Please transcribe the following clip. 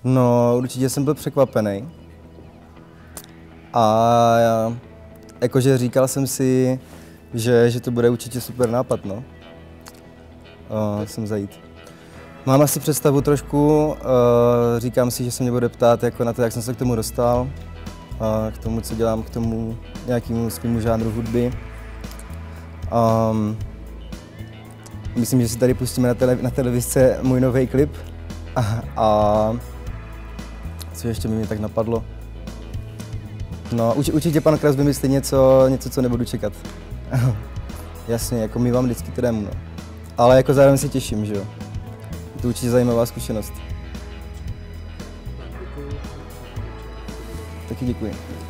No, určitě jsem byl překvapený. A jakože říkal jsem si, že to bude určitě super nápad, no. Sem zajít. Mám asi představu trošku, říkám si, že se mě bude ptát jako na to, jak jsem se k tomu dostal, k tomu, co dělám, k tomu nějakému svému žánru hudby. Myslím, že si tady pustíme na televizce můj nový klip. A co ještě by mě tak napadlo? No, určitě pan Kras vymyslí něco, co nebudu čekat. Jasně, jako my vám vždycky trému, no. Ale jako zároveň se těším, že jo. Je to určitě zajímavá zkušenost. Taky děkuji.